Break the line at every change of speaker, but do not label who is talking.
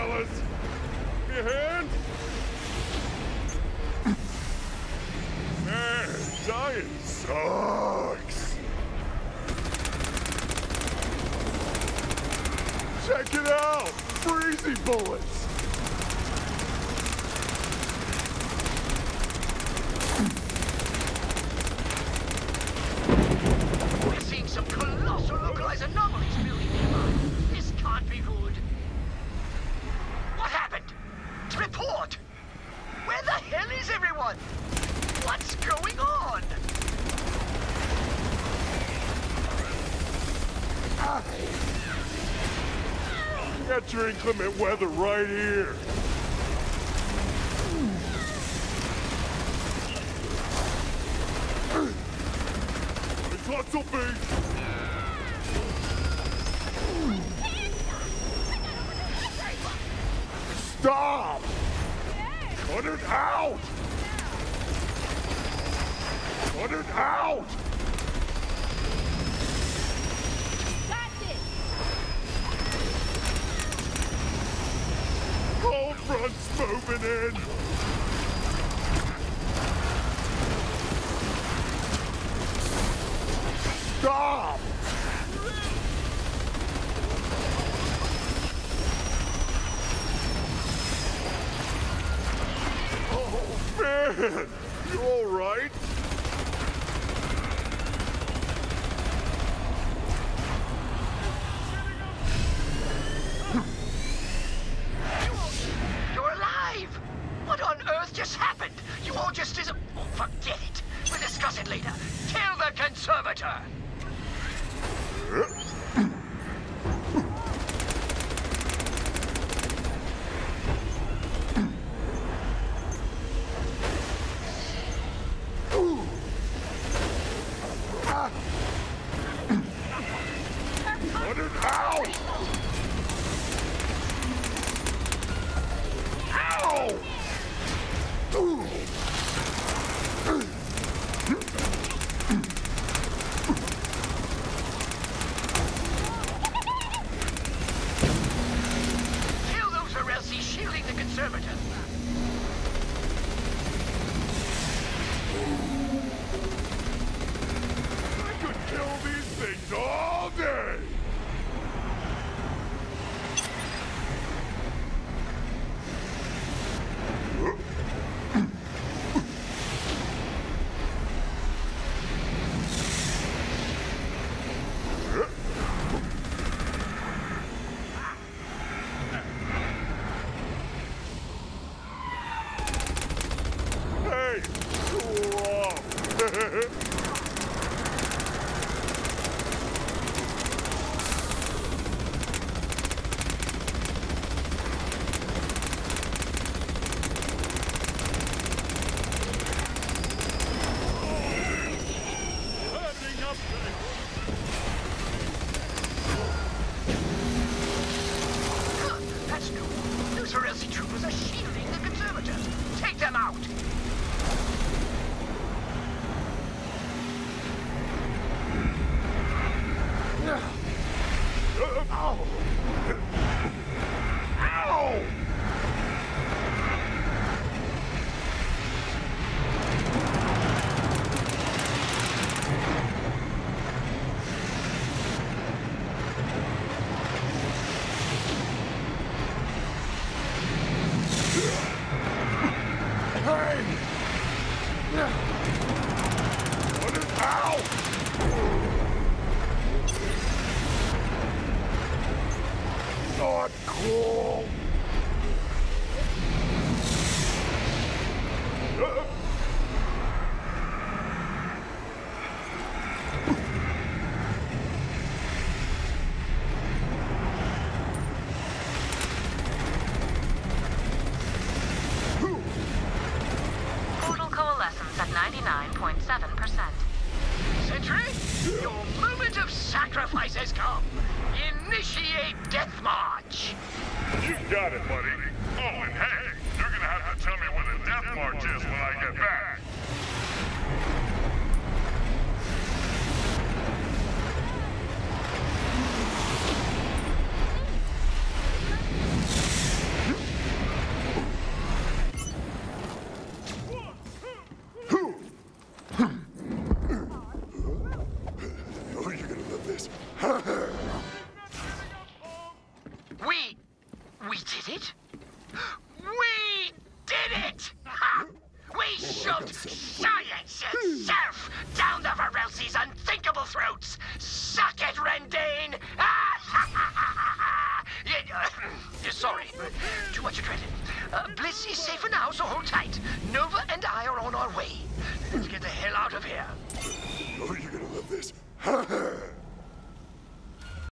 fellas! Give me a hand! Man, dying sucks! Check it out! Freezy bullets!
We're seeing some colossal localized anomalies building nearby. This can't be good. What happened? Report! Where the hell is everyone? What's going on?
Got your inclement weather right here. It's lots of beef. Stop! Cut it out! Cut it out! Cold front's moving in! Stop! Oh, man! You all right?
You're alive! What on earth just happened? You all just dis- Oh, forget it. We'll discuss it later. Kill the conservator!
Cut it out! Ow!
Kill those or else he's shielding the conservator.
I could kill these things all day! Hey, cool off! Heading up
That's new. Those Herelsi troopers are shielding the conservator. Take them out!
Ow! Ow! Hey! Cut it out! Not cool!
Total coalescence at 99.7%.
Sentry, your moment of sacrifice has come. Initiate death march.
You got it, buddy. Oh, and hey, you're gonna have to tell me when the death march is when I get back.
We did it? We did it! Ha! We shoved science itself down the Varelsi's unthinkable throats! Suck it, Rendane! Sorry, too much adrenaline. Bliss is safer now, so hold tight. Nova and I are on our way. Let's get the hell out of here.
Oh, you're gonna love this.